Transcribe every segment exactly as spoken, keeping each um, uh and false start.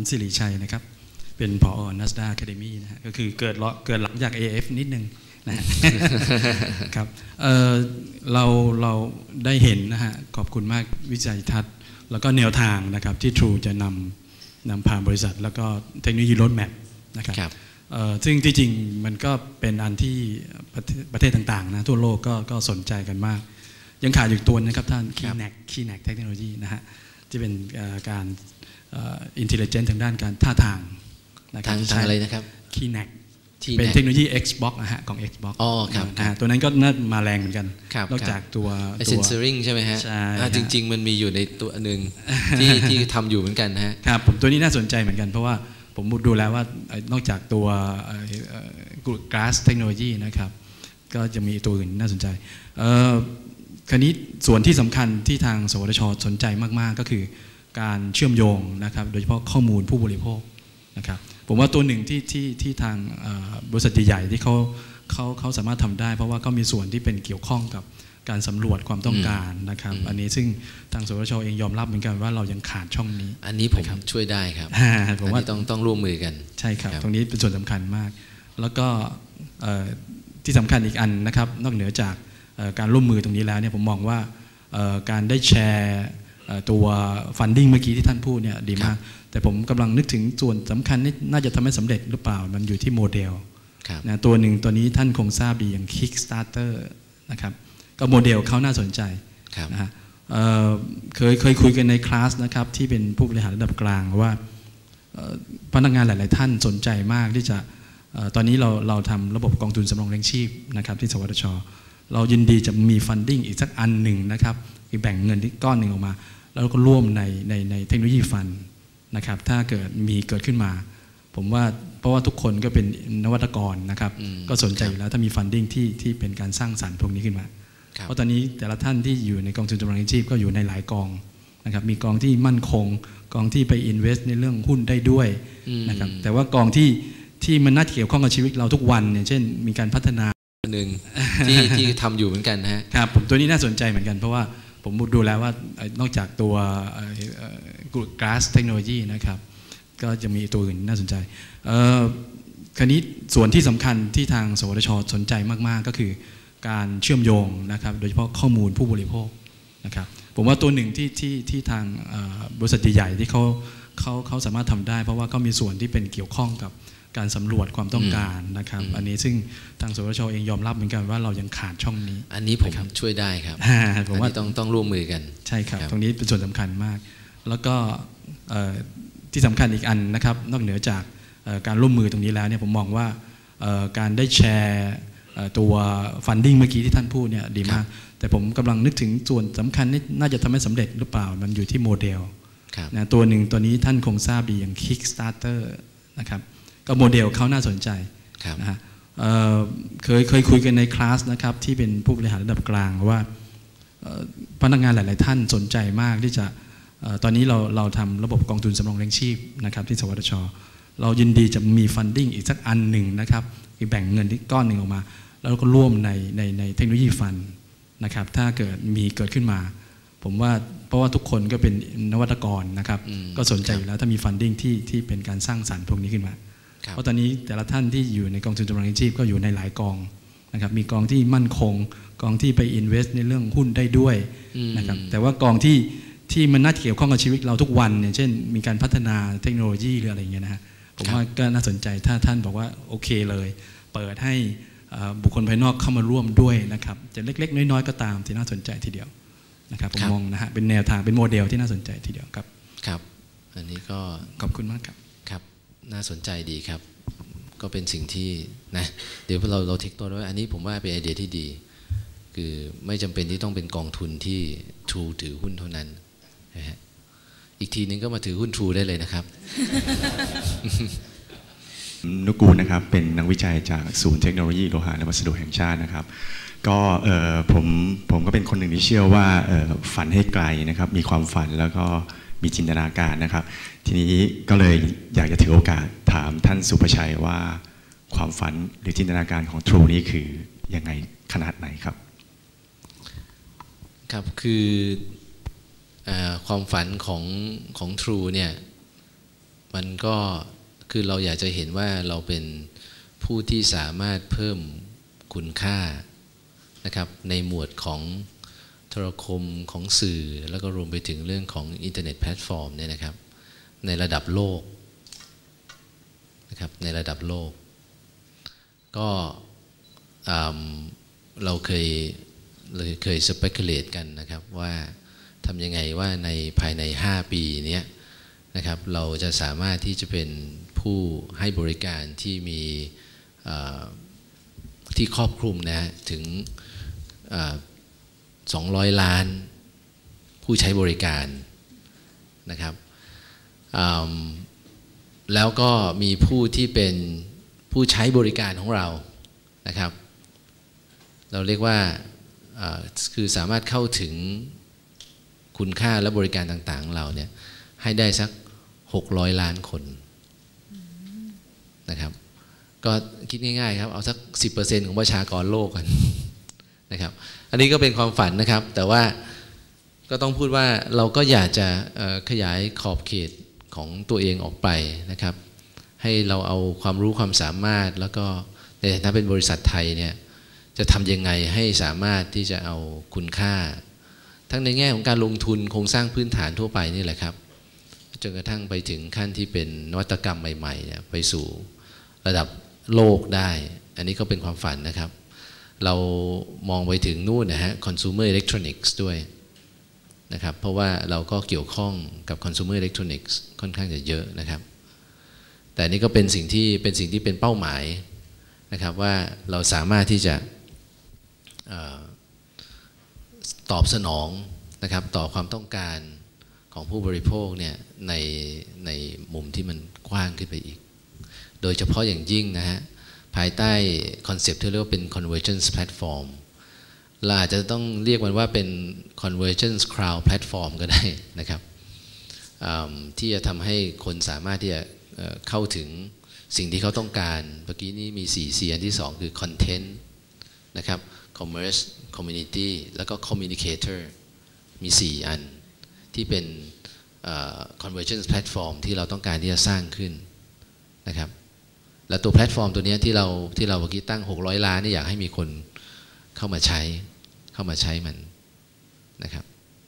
สิริชัยนะครับเป็นผอ Nasdaq Academy นะฮะก็คือเกิดเกิดหลังจาก เอ เอฟ นิดนึงนะฮะ ครับ เ, เราเราได้เห็นนะฮะขอบคุณมากวิจัยทัศน์แล้วก็แนวทางนะครับที่ True จะนำนำพาบริษัทแล้วก็เทคโนโลยีโรดแมปนะครับซึ่งที่จริงมันก็เป็นอันที่ประเทศต่างๆนะทั่วโลกก็ก็สนใจกันมากยังขาดอยู่ตัวนะครับท่าน Keynet Keynet Technology นะฮะที่เป็นการอินเทลเจนต์ทางด้านการท่าทางทางทางอะไรนะครับ Keynet เป็นเทคโนโลยี Xbox นะฮะของ Xbox อ๋อครับตัวนั้นก็น่ามาแรงเหมือนกันนอกจากตัว Sensoring ใช่ไหมฮะใช่จริงๆมันมีอยู่ในตัวหนึ่งที่ที่ทำอยู่เหมือนกันฮะครับผมตัวนี้น่าสนใจเหมือนกันเพราะว่าผมดูแล้วว่านอกจากตัว Glass Technology นะครับก็จะมีตัวอื่นน่าสนใจคราวนี้ส่วนที่สำคัญที่ทางสวทช.สนใจมากๆก็คือการเชื่อมโยงนะครับโดยเฉพาะข้อมูลผู้บริโภคนะครับผมว่าตัวหนึ่งที่ที่ที่ทางบริษัทใหญ่ๆที่เขาเขาเขาสามารถทำได้เพราะว่าก็มีส่วนที่เป็นเกี่ยวข้องกับการสำรวจความต้องการนะครับอันนี้ซึ่งทางสวทช.เองยอมรับเหมือนกันว่าเรายังขาดช่องนี้อันนี้ผมช่วยได้ครับผมว่าต้องต้องร่วมมือกันใช่ครับตรงนี้เป็นส่วนสำคัญมากแล้วก็ที่สำคัญอีกอันนะครับนอกเหนือจากการร่วมมือตรงนี้แล้วเนี่ยผมมองว่าการได้แชร์ตัวฟันดิ้งเมื่อกี้ที่ท่านพูดเนี่ยดีมากแต่ผมกำลังนึกถึงส่วนสำคัญนี่น่าจะทำให้สำเร็จหรือเปล่ามันอยู่ที่โมเดลนะตัวหนึ่งตัวนี้ท่านคงทราบดีอย่าง Kickstarter นะครับก็โมเดลเขาน่าสนใจนะฮะเคยเคยคุยกันในคลาสนะครับที่เป็นผู้บริหารระดับกลางว่าพนักงานหลายๆท่านสนใจมากที่จะตอนนี้เราเราทำระบบกองทุนสำรองเลี้ยงชีพนะครับที่สวทช.เรายินดีจะมีฟันดิ้งอีกสักอันหนึ่งนะครับแบ่งเงินที่ก้อนหนึ่งออกมาแล้วก็ร่วมในในในเทคโนโลยีฟันนะครับถ้าเกิดมีเกิดขึ้นมาผมว่าเพราะว่าทุกคนก็เป็นนวัตกรนะครับก็สนใจอยู่แล้วถ้ามีฟันดิ้งที่ที่เป็นการสร้างสรรค์พวกนี้ขึ้นมาเพราะตอนนี้แต่ละท่านที่อยู่ในกองทุนสำรองเลี้ยงชีพก็อยู่ในหลายกองนะครับมีกองที่มั่นคงกองที่ไปอินเวสต์ในเรื่องหุ้นได้ด้วยนะครับแต่ว่ากองที่ที่มันน่าเกี่ยวข้องกับชีวิตเราทุกวันเนี่ยเช่นมีการพัฒนาหนึ่งที่ที่ทำอยู่เหมือนกันฮะครับผมตัวนี้น่าสนใจเหมือนกันเพราะว่าผมดูแล้วว่านอกจากตัว Glass Technology นะครับก็จะมีตัวอื่นน่าสนใจคราวนี้ส่วนที่สำคัญที่ทางสวทช.สนใจมากๆก็คือการเชื่อมโยงนะครับโดยเฉพาะข้อมูลผู้บริโภคนะครับผมว่าตัวหนึ่งที่ที่ที่ทางบริษัทใหญ่ๆที่เขาเขาเขาสามารถทำได้เพราะว่าก็มีส่วนที่เป็นเกี่ยวข้องกับการสำรวจความต้องการนะครับอันนี้ซึ่งทางสวทช.เองยอมรับเหมือนกันว่าเรายังขาดช่องนี้อันนี้ผมช่วยได้ครับผมว่าต้องต้องร่วมมือกันใช่ครับตรงนี้เป็นส่วนสำคัญมากแล้วก็ที่สำคัญอีกอันนะครับนอกเหนือจากการร่วมมือตรงนี้แล้วเนี่ยผมมองว่าการได้แชร์ตัวฟันดิ้งเมื่อกี้ที่ท่านพูดเนี่ยดีมากแต่ผมกำลังนึกถึงส่วนสำคัญนี่น่าจะทำให้สำเร็จหรือเปล่ามันอยู่ที่โมเดลนะตัวหนึ่งตัวนี้ท่านคงทราบดีอย่าง Kickstarter นะครับก็โมเดลเขาน่าสนใจนะฮะเคยเคยคุยกันในคลาสนะครับที่เป็นผู้บริหารระดับกลางว่าพนักงานหลายๆท่านสนใจมากที่จะตอนนี้เราเราทำระบบกองทุนสำรองเลี้ยงชีพนะครับที่สวทช.เรายินดีจะมีฟันดิ้งอีกสักอันหนึ่งนะครับแบ่งเงินที่ก้อนหนึ่งออกมาแล้วก็ร่วมในในในเทคโนโลยีฟันนะครับถ้าเกิดมีเกิดขึ้นมาผมว่าเพราะว่าทุกคนก็เป็นนวัตกรนะครับก็สนใจอยู่แล้วถ้ามีฟันดิ้งที่ที่เป็นการสร้างสรรค์พวกนี้ขึ้นมาเพราะตอนนี้แต่ละท่านที่อยู่ในกองทุนสำรองเลี้ยงชีพก็อยู่ในหลายกองนะครับมีกองที่มั่นคงกองที่ไปอินเวสต์ในเรื่องหุ้นได้ด้วยนะครับแต่ว่ากองที่ที่มันน่าเกี่ยวข้องกับชีวิตเราทุกวันเนี่ยเช่นมีการพัฒนาเทคโนโลยีหรืออะไรอย่างเงี้ยนะฮะผมว่าก็น่าสนใจถ้าท่านบอกว่าโอเคเลยเปิดให้บุคคลภายนอกเข้ามาร่วมด้วยนะครับจะเล็กๆน้อยๆก็ตามที่น่าสนใจทีเดียวนะครับผมมองนะฮะเป็นแนวทางเป็นโมเดลที่น่าสนใจทีเดียวครับครับอันนี้ก็ขอบคุณมากครับครับน่าสนใจดีครับก็เป็นสิ่งที่นะเดี๋ยวเราเราเทคตัวด้วยอันนี้ผมว่าเป็นไอเดียที่ดีคือไม่จำเป็นที่ต้องเป็นกองทุนที่ True ถือหุ้นเท่านั้นนะฮะอีกทีนึงก็มาถือหุ้น True ได้เลยนะครับนุกูลนะครับเป็นนักวิจัยจากศูนย์เทคโนโลยีโลหะและวัสดุแห่งชาตินะครับก็ผมผมก็เป็นคนหนึ่งที่เชื่อว่าฝันให้ไกลนะครับมีความฝันแล้วก็มีจินตนาการนะครับทีนี้ก็เลยอยากจะถือโอกาสถามท่านสุภชัยว่าความฝันหรือจินตนาการของ True นี่คือยังไงขนาดไหนครับครับคือความฝันของของ True เนี่ยมันก็คือเราอยากจะเห็นว่าเราเป็นผู้ที่สามารถเพิ่มคุณค่านะครับในหมวดของโทรคมของสื่อแล้วก็รวมไปถึงเรื่องของอินเทอร์เน็ตแพลตฟอร์มเนี่ยนะครับในระดับโลกนะครับในระดับโลกก็เราเคยเราเคย speculate กันนะครับว่าทำยังไงว่าในภายในห้าปีนี้นะครับเราจะสามารถที่จะเป็นผู้ให้บริการที่มีที่ครอบคลุมนะถึงสองร้อยล้านผู้ใช้บริการนะครับแล้วก็มีผู้ที่เป็นผู้ใช้บริการของเรานะครับเราเรียกว่าคือสามารถเข้าถึงคุณค่าและบริการต่างๆของเราเนี่ยให้ได้สักหกร้อยล้านคนนะครับก็คิดง่ายๆครับเอาสัก สิบเปอร์เซ็นต์ ของประชากรโลกกันนะครับอันนี้ก็เป็นความฝันนะครับแต่ว่าก็ต้องพูดว่าเราก็อยากจะขยายขอบเขตของตัวเองออกไปนะครับให้เราเอาความรู้ความสามารถแล้วก็ในฐานะเป็นบริษัทไทยเนี่ยจะทำยังไงให้สามารถที่จะเอาคุณค่าทั้งในแง่ของการลงทุนโครงสร้างพื้นฐานทั่วไปนี่แหละครับจนกระทั่งไปถึงขั้นที่เป็นนวัตกรรมใหม่ๆเนี่ยไปสู่ระดับโลกได้อันนี้ก็เป็นความฝันนะครับเรามองไปถึงนู่นนะฮะ consumer electronics ด้วยนะครับเพราะว่าเราก็เกี่ยวข้องกับ consumer electronics ค่อนข้างจะเยอะนะครับแต่นี่ก็เป็นสิ่งที่เป็นสิ่งที่เป็นเป้าหมายนะครับว่าเราสามารถที่จะตอบสนองนะครับต่อความต้องการของผู้บริโภคเนี่ยในในมุมที่มันกว้างขึ้นไปอีกโดยเฉพาะอย่างยิ่งนะฮะภายใต้คอนเซปต์ที่เรียกว่าเป็น convergence platform เราอาจจะต้องเรียกมันว่าเป็น convergence cloud platform ก็ได้นะครับที่จะทำให้คนสามารถที่จะเข้าถึงสิ่งที่เขาต้องการเมื่อกี้นี้มี สี่ ซี อันที่สองคือ content นะครับ commerce community แล้วก็ communicator มี สี่ อันที่เป็น convergence platform ที่เราต้องการที่จะสร้างขึ้นนะครับและตัวแพลตฟอร์มตัวนี้ที่เราที่เราเมื่อกี้ตั้งหกร้อยล้านนี่อยากให้มีคนเข้ามาใช้เข้ามาใช้มันนะครับ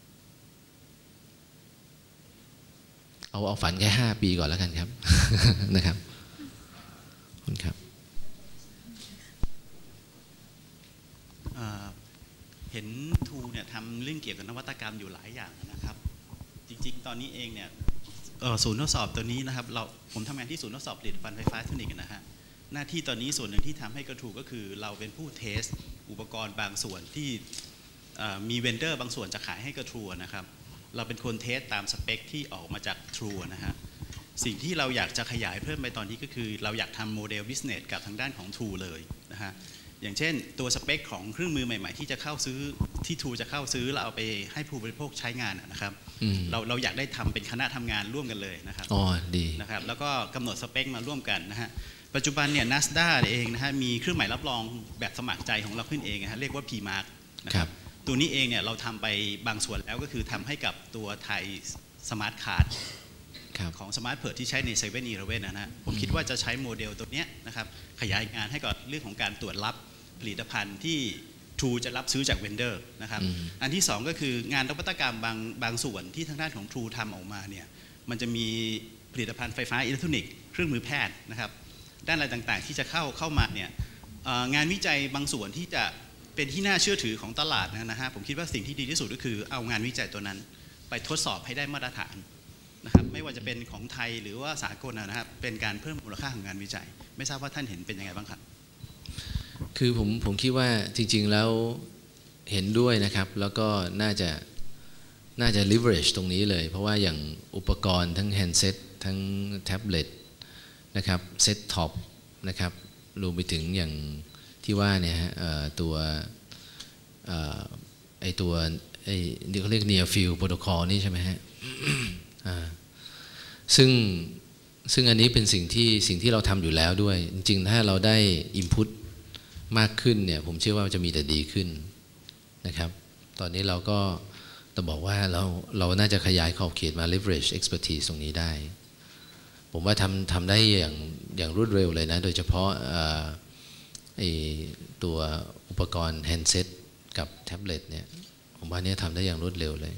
เอาเอาฝันแค่ห้าปีก่อนแล้วกันครับ นะครับขอบคุณครับเห็นทูเนี่ยทำเรื่องเกี่ยวกับนวัตกรรมอยู่หลายอย่างนะครับจริงๆตอนนี้เองเนี่ยศูนย์ทดสอบตัวนี้นะครับเราผมทำงานที่ศูนย์ทดสอบผลิตภัณฑ์ไฟฟ้าอิเล็กทรอนิกส์นะฮะหน้าที่ตอนนี้ส่วนหนึ่งที่ทำให้กระทูก็คือเราเป็นผู้เทสอุปกรณ์บางส่วนที่มีเวนเดอร์บางส่วนจะขายให้กระทูนะครับเราเป็นคนเทสตามสเปคที่ออกมาจาก True นะฮะสิ่งที่เราอยากจะขยายเพิ่มไปตอนนี้ก็คือเราอยากทำโมเดล business กับทางด้านของ True เลยนะฮะอย่างเช่นตัวสเปคของเครื่องมือใหม่ๆที่จะเข้าซื้อที่ True จะเข้าซื้อแล้วเอาไปให้ผู้บริโภคใช้งานนะครับเราเราอยากได้ทำเป็นคณะทำงานร่วมกันเลยนะครับอ๋อดีนะครับแล้วก็กำหนดสเปคมาร่วมกันนะฮะปัจจุบันเนี่ย NASDA เองนะฮะมีเครื่องหมายรับรองแบบสมัครใจของเราขึ้นเองนะฮะเรียกว่า P-Mark นะครับตัวนี้เองเนี่ยเราทำไปบางส่วนแล้วก็คือทำให้กับตัวไทยสมาร์ทคาร์ดของสมาร์ทเพิร์ดที่ใช้ในเซเว่นอีเลฟเว่นนะฮะผมคิดว่าจะใช้โมเดลตัวนี้นะครับขยายงานให้กับเรื่องของการตรวจรับผลิตภัณฑ์ที่ True จะรับซื้อจากเวนเดอร์นะครับอันที่สองก็คืองานนวัตกรรมบางบางส่วนที่ทางด้านของ True ทำออกมาเนี่ยมันจะมีผลิตภัณฑ์ไฟฟ้าอิเล็กทรอนิกส์เครื่องมือแพทย์นะครับด้านอะไรต่างๆที่จะเข้าเข้ามาเนี่ยงานวิจัยบางส่วนที่จะเป็นที่น่าเชื่อถือของตลาดนะฮะผมคิดว่าสิ่งที่ดีที่สุดก็คือเอางานวิจัยตัวนั้นไปทดสอบให้ได้มาตรฐานนะครับไม่ว่าจะเป็นของไทยหรือว่าสากลนะครับเป็นการเพิ่มมูลค่าของงานวิจัยไม่ทราบว่าท่านเห็นเป็นยังไงบ้างครับคือผมผมคิดว่าจริงๆแล้วเห็นด้วยนะครับแล้วก็น่าจะน่าจะ leverage ตรงนี้เลยเพราะว่าอย่างอุปกรณ์ทั้ง handset ทั้งแท็บเล็ตนะครับเซ็ตท็อปนะครับรวมไปถึงอย่างที่ว่าเนี่ยฮะตัวไอตัวไอนี่เขาเรียก near field protocol นี่ใช่ไหมฮะ ซึ่งซึ่งอันนี้เป็นสิ่งที่สิ่งที่เราทำอยู่แล้วด้วยจริงๆถ้าเราได้ input มากขึ้นเนี่ยผมเชื่อว่าจะมีแต่ดีขึ้นนะครับตอนนี้เราก็ต้องบอกว่าเราเราน่าจะขยายขอบเขตมา leverage expertise ตรงนี้ได้ผมว่าทำทำได้อย่างอย่างรวดเร็วเลยนะโดยเฉพาะไอ้ตัวอุปกรณ์แฮนด์เซ็ตกับแท็บเล็ตเนี่ยผมว่านี้ทำได้อย่างรวดเร็วเลย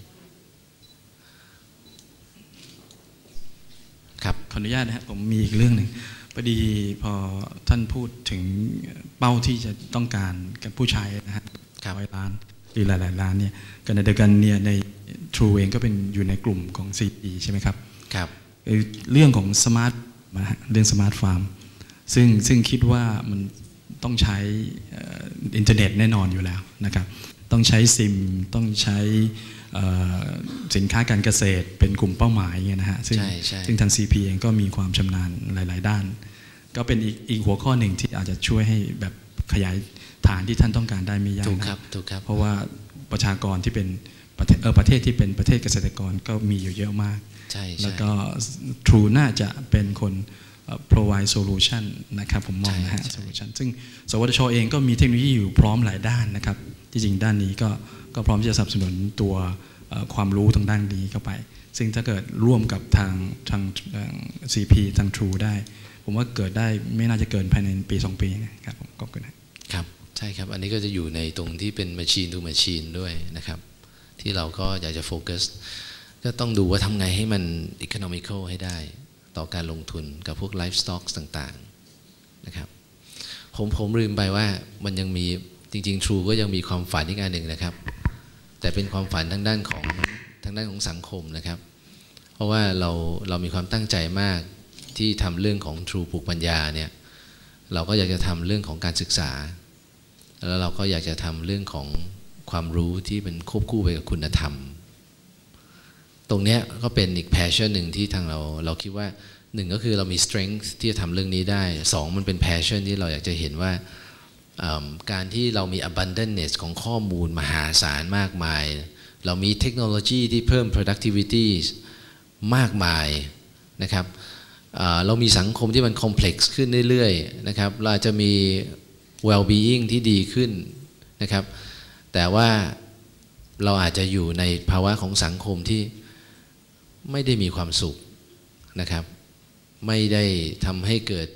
ครับขออนุญาตนะครับผมมีอีกเรื่องหนึ่งพอดีพอท่านพูดถึงเป้าที่จะต้องการกับผู้ใช้นะฮะร้อยล้านหรือหลายๆล้านเนี่ยกันเดียวกันเนี่ยใน True เองก็เป็นอยู่ในกลุ่มของ ซี พี ใช่ไหมครับครับเรื่องของสมาร์ทเรื่องสมาร์ทฟาร์มซึ่งซึ่งคิดว่ามันต้องใช้อินเทอร์เน็ตแน่นอนอยู่แล้วนะครับต้องใช้ซิมต้องใช้สินค้าการเกษตรเป็นกลุ่มเป้าหมายเงี้ยนะฮะซึ่งซึ่งทาง ซี พี เองก็มีความชำนาญหลายๆด้านก็เป็นอีกอีกหัวข้อหนึ่งที่อาจจะช่วยให้แบบขยายฐานที่ท่านต้องการได้ไม่ยากนะครับเพราะว่าประชากรที่เป็นประเทศเออประเทศที่เป็นประเทศเกษตรกรก็มีอยู่เยอะมากแล้วก็ True น่าจะเป็นคน provide solution นะครับผมมองนะฮะ solution ซึ่งสวทช.เองก็มีเทคโนโลยีอยู่พร้อมหลายด้านนะครับที่จริงด้านนี้ก็ก็พร้อมที่จะสนับสนุนตัวความรู้ทางด้านนี้เข้าไปซึ่งถ้าเกิดร่วมกับทางทาง ซี พี ทาง True ได้ผมว่าเกิดได้ไม่น่าจะเกินภายในปีสองปีนะครับผมก็เกิดครับใช่ครับอันนี้ก็จะอยู่ในตรงที่เป็น machine to machine ด้วยนะครับที่เราก็อยากจะโฟกัสก็ต้องดูว่าทำไงให้มัน economical ให้ได้ต่อการลงทุนกับพวก life stocks ต่างๆนะครับผมผมลืมไปว่ามันยังมีจริงๆ True ก็ยังมีความฝันอีกอันหนึ่งนะครับแต่เป็นความฝันทางด้านของทางด้านของสังคมนะครับเพราะว่าเราเรามีความตั้งใจมากที่ทำเรื่องของ True ปลูกปัญญาเนี่ยเราก็อยากจะทำเรื่องของการศึกษาแล้วเราก็อยากจะทำเรื่องของความรู้ที่เป็นควบคู่ไปกับคุณธรรมตรงนี้ก็เป็นอีก passion หนึ่งที่ทางเราเราคิดว่าหนึ่งก็คือเรามี strength ที่จะทำเรื่องนี้ได้สองมันเป็น passion ที่เราอยากจะเห็นว่าการที่เรามี abundance ของข้อมูลมหาศาลมากมายเรามีเทคโนโลยีที่เพิ่ม productivity มากมายนะครับเรามีสังคมที่มัน complex ขึ้นเรื่อยๆนะครับเราจะมี well-being ที่ดีขึ้นนะครับแต่ว่าเราอาจจะอยู่ในภาวะของสังคมที่ไม่ได้มีความสุขนะครับไม่ได้ทำให้เกิด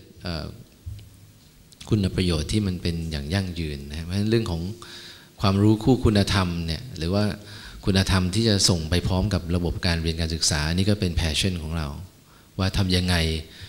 คุณประโยชน์ที่มันเป็นอย่างยั่งยืนนะเพราะฉะนั้นเรื่องของความรู้คู่คุณธรรมเนี่ยหรือว่าคุณธรรมที่จะส่งไปพร้อมกับระบบการเรียนการศึกษานี่ก็เป็นแพชชั่นของเราว่าทำยังไง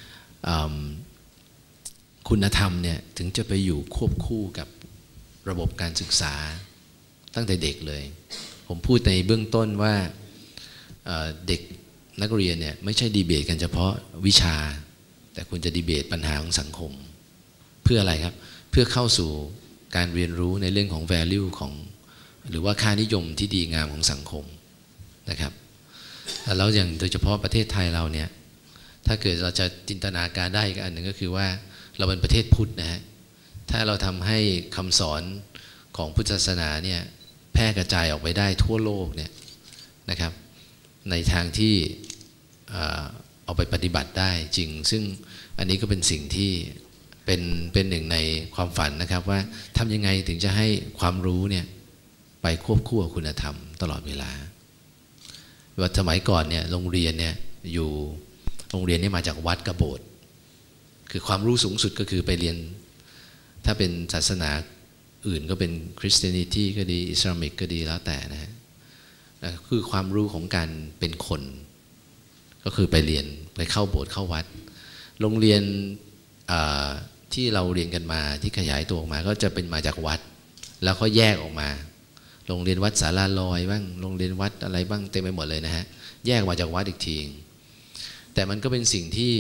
คุณธรรมเนี่ยถึงจะไปอยู่ควบคู่กับระบบการศึกษาตั้งแต่เด็กเลยผมพูดในเบื้องต้นว่าเด็กนักเรียนเนี่ยไม่ใช่ดีเบตกันเฉพาะวิชาแต่คุณจะดีเบตปัญหาของสังคมเพื่ออะไรครับเพื่อเข้าสู่การเรียนรู้ในเรื่องของ value ของหรือว่าค่านิยมที่ดีงามของสังคมนะครับแล้วอย่างโดยเฉพาะประเทศไทยเราเนี่ยถ้าเกิดเราจะจินตนาการได้อีกอันหนึ่งก็คือว่าเราเป็นประเทศพุทธนะฮะถ้าเราทำให้คำสอนของพุทธศาสนาเนี่ยแพร่กระจายออกไปได้ทั่วโลกเนี่ยนะครับในทางที่เอาไปปฏิบัติได้จริงซึ่งอันนี้ก็เป็นสิ่งที่เป็นเป็นหนึ่งในความฝันนะครับว่าทำยังไงถึงจะให้ความรู้เนี่ยไปควบคู่กับคุณธรรมตลอดเวลาว่าสมัยก่อนเนี่ยโรงเรียนเนี่ยอยู่โรงเรียนนี่มาจากวัดกับโบสถ์คือความรู้สูงสุดก็คือไปเรียนถ้าเป็นศาสนาอื่นก็เป็นคริสเตียนิตี้ก็ดีอิสลามิกก็ดีแล้วแต่นะฮะคือความรู้ของการเป็นคนก็คือไปเรียนไปเข้าโบสถ์เข้าวัดโรงเรียนที่เราเรียนกันมาที่ขยายตัวออกมาก็จะเป็นมาจากวัดแล้วก็แยกออกมาโรงเรียนวัดสาราลอยบ้างโรงเรียนวัดอะไรบ้างเต็มไปหมดเลยนะฮะแยกมาจากวัดอีกทีแต่มันก็เป็นสิ่งที่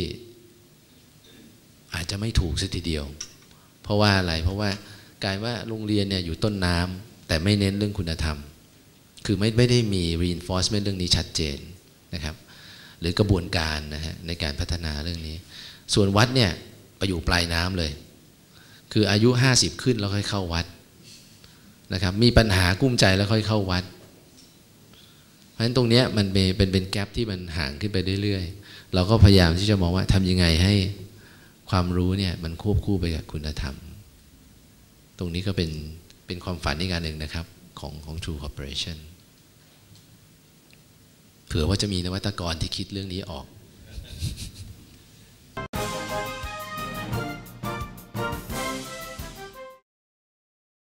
อาจจะไม่ถูกซะทีเดียวเพราะว่าอะไรเพราะว่ากลายว่าโรงเรียนเนี่ยอยู่ต้นน้ำแต่ไม่เน้นเรื่องคุณธรรมคือไม่ไม่ได้มี reinforcement เรื่องนี้ชัดเจนนะครับหรือกระบวนการนะฮะในการพัฒนาเรื่องนี้ส่วนวัดเนี่ยไปอยู่ปลายน้ำเลยคืออายุห้าสิบขึ้นแล้วค่อยเข้าวัดนะครับมีปัญหากุ้มใจแล้วค่อยเข้าวัดเพราะฉะนั้นตรงนี้มันเป็นเป็นเป็นแกปที่มันห่างขึ้นไปเรื่อยๆเราก็พยายามที่จะมองว่าทำยังไงให้ความรู้เนี่ยมันควบคู่ไปกับคุณธรรมตรงนี้ก็เป็นเป็นความฝันอีกอันหนึ่งนะครับของของ True Corporation เผื่อว่าจะมีนวัตกรที่คิดเรื่องนี้ออก